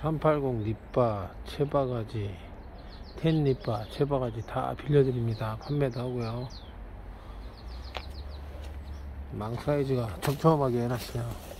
380 립바, 채바가지, 텐 립바, 채바가지 다 빌려드립니다. 판매도 하고요. 망 사이즈가 촘촘하게 해놨어요.